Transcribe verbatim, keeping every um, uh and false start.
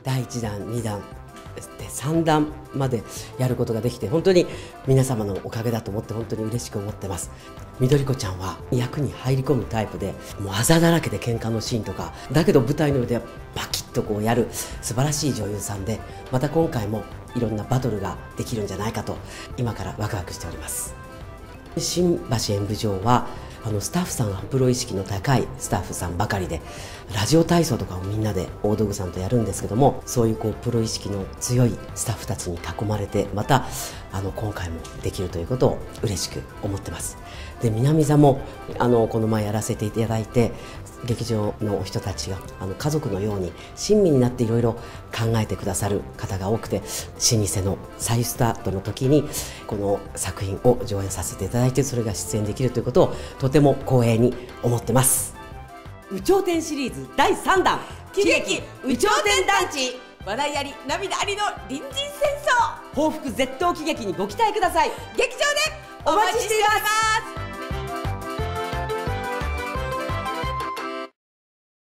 だいいちだんにだんでさんだんまでやることができて、本当に皆様のおかげだと思って本当に嬉しく思ってます。緑子ちゃんは役に入り込むタイプで、もうあざだらけで喧嘩のシーンとかだけど舞台の上でバキッとこうやる素晴らしい女優さんで、また今回もいろんなバトルができるんじゃないかと今からワクワクしております。新橋演舞場はあのスタッフさんがプロ意識の高いスタッフさんばかりで、ラジオ体操とかをみんなで大道具さんとやるんですけども、そういうこうプロ意識の強いスタッフたちに囲まれて、またあの今回もできるということを嬉しく思ってます。で、南座もあのこの前やらせていただいて、劇場の人たちがあの家族のように親身になっていろいろ考えてくださる方が多くて、老舗の再スタートの時にこの作品を上演させていただいて、それが出演できるということをとても光栄に思ってます。有頂天シリーズだいさんだん、喜劇有頂天団地、笑いあり涙ありの隣人戦争、報復絶倒喜劇にご期待ください。劇場でお待ちしています。